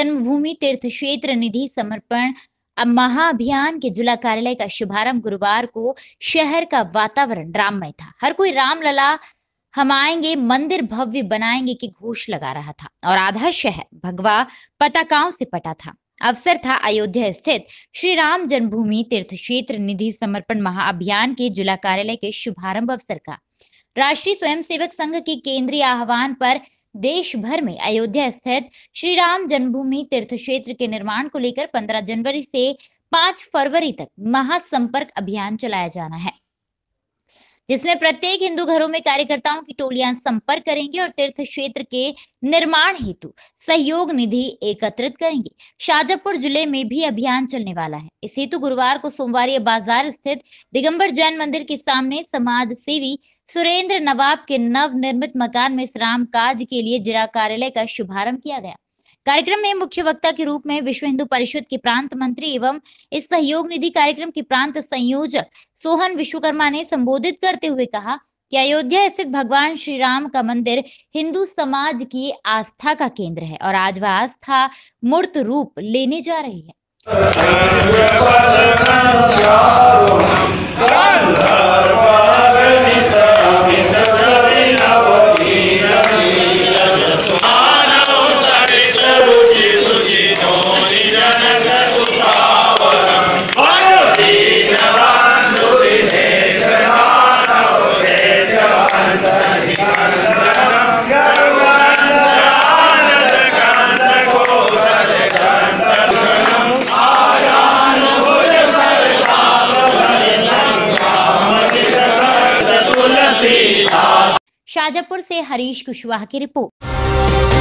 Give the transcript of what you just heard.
जन्मभूमि तीर्थ क्षेत्र निधि समर्पण महाअभियान के जिला कार्यालय का शुभारंभ गुरुवार को शहर का वातावरण राममय था। हर कोई रामलला हम आएंगे, मंदिर भव्य बनाएंगे की घोष लगा रहा था और आधा शहर भगवा पताकाओं से पटा था। अवसर था अयोध्या स्थित श्री राम जन्मभूमि तीर्थ क्षेत्र निधि समर्पण महाअभियान के जिला कार्यालय के शुभारंभ अवसर का। राष्ट्रीय स्वयंसेवक संघ के केंद्रीय आह्वान पर देश भर में अयोध्या स्थित श्री राम जन्मभूमि तीर्थ क्षेत्र के निर्माण को लेकर 15 जनवरी से 5 फरवरी तक महासंपर्क अभियान चलाया जाना है, जिसमें प्रत्येक हिंदू घरों में कार्यकर्ताओं की टोलियां संपर्क करेंगी और तीर्थ क्षेत्र के निर्माण हेतु सहयोग निधि एकत्रित करेंगे। शाजापुर जिले में भी अभियान चलने वाला है। इस हेतु गुरुवार को सोमवारी बाजार स्थित दिगंबर जैन मंदिर के सामने समाज सेवी सुरेंद्र नवाब के नव निर्मित मकान में इस राम काज के लिए जिला कार्यालय का शुभारंभ किया गया। कार्यक्रम में मुख्य वक्ता के रूप में विश्व हिंदू परिषद के प्रांत मंत्री एवं इस सहयोग निधि कार्यक्रम के प्रांत संयोजक सोहन विश्वकर्मा ने संबोधित करते हुए कहा कि अयोध्या स्थित भगवान श्री राम का मंदिर हिंदू समाज की आस्था का केंद्र है और आज वह आस्था मूर्त रूप लेने जा रही है। शाजापुर से हरीश कुशवाहा की रिपोर्ट।